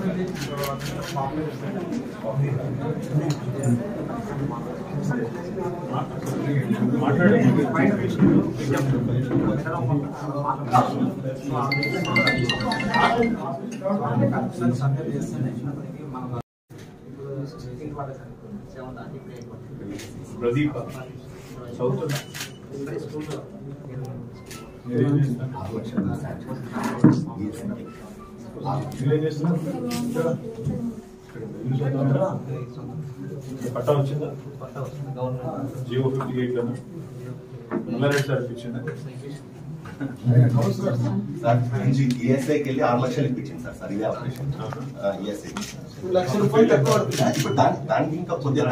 ప్రదీప్ పట్టా వచ్చిందా? జియో 58 లోనా? నల్లారెడ్డి సార్ ఇప్పించిందా? సార్ ఈఎస్ఐకి వెళ్ళి 6 లక్షలు ఇప్పించింది సార్ ఇదే ఆపరేషన్. ఈఎస్ఐ 2 లక్షల రూపాయలు తక్కువ ఇప్పుడు దానికి ఇంకా కొద్దిగా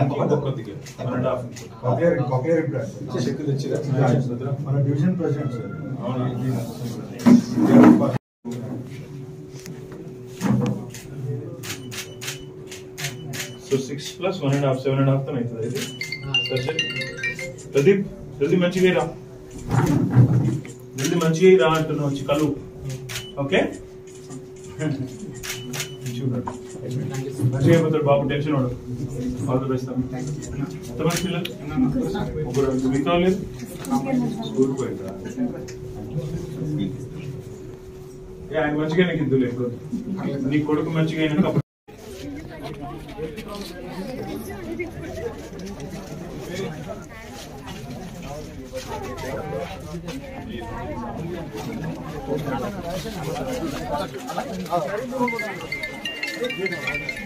మన డివిజన్ ప్రెసిడెంట్ సార్. సో 6 + 1.5 7.5 తో అవుతుంది ఇది సర్జరీ. ప్రదీప్ జల్దీ మంచిగా రా, జల్దీ మంచిగా రా అంటున్నా, వచ్చి కలు. ఓకే చూడండి మంచిగా అయిపోతాడు బాబు, టెన్షన్ వాడు. All the best. ఎంతమంది పిల్లలు? ముగ్గురు. మిగతా లేదు స్కూల్ పోయిందా? ఆయన మంచిగా నీకు ఇద్దు లేదు, నీ కొడుకు మంచిగా అయినాక అప్పుడు